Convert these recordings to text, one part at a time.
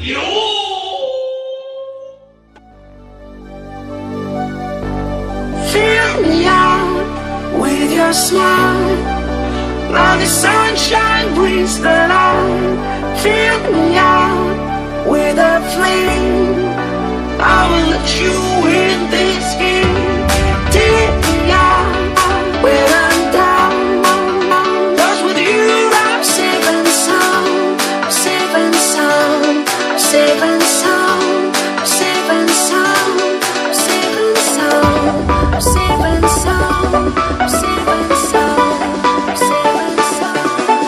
Fill me out with your smile, now the sunshine brings the light. Fill me out with a flame, I will let you in this game. Take me out when I'm down, 'cause with you I'm safe and sound, safe and sound, safe and sound, safe and sound, safe and sound, safe and sound, safe and sound, safe and sound.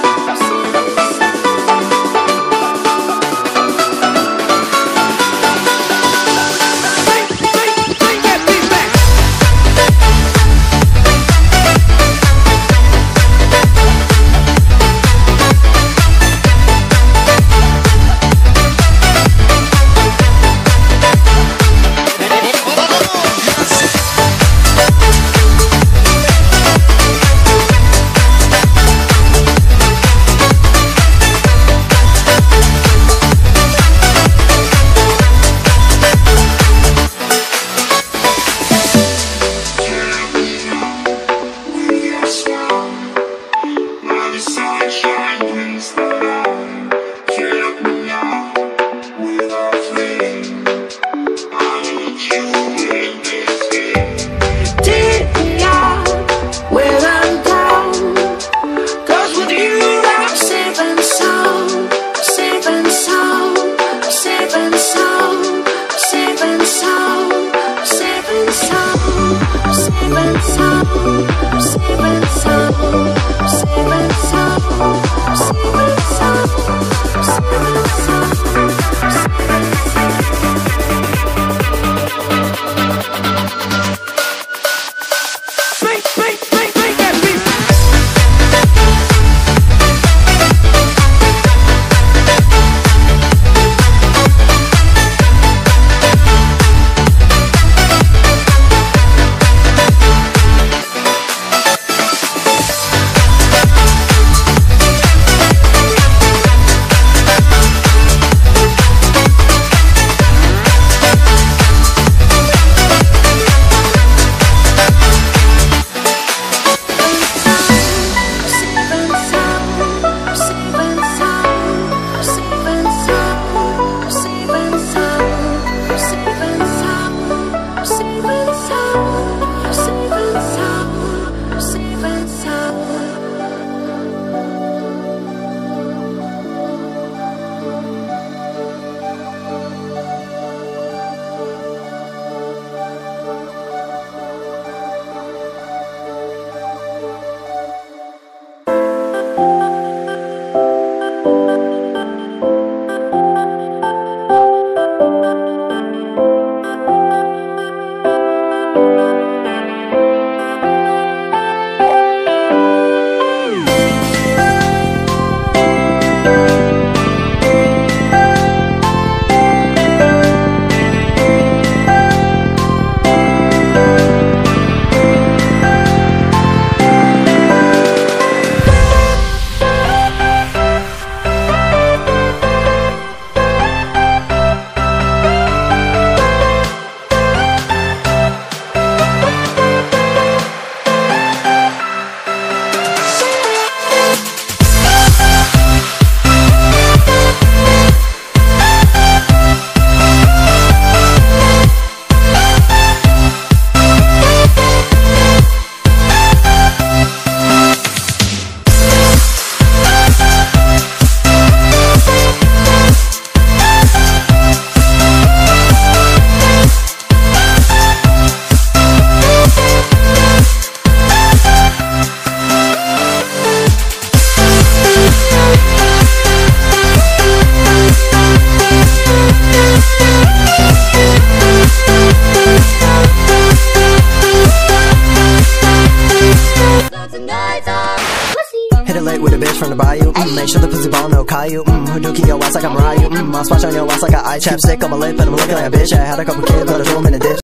From the bayou, make sure the pussy ball no Caillou. Hadouken your ass like I'm Ryu. I'll splash on your ass like an eye chapstick on my lip, and I'm looking like a bitch. I had a couple kids, but I threw them in a ditch.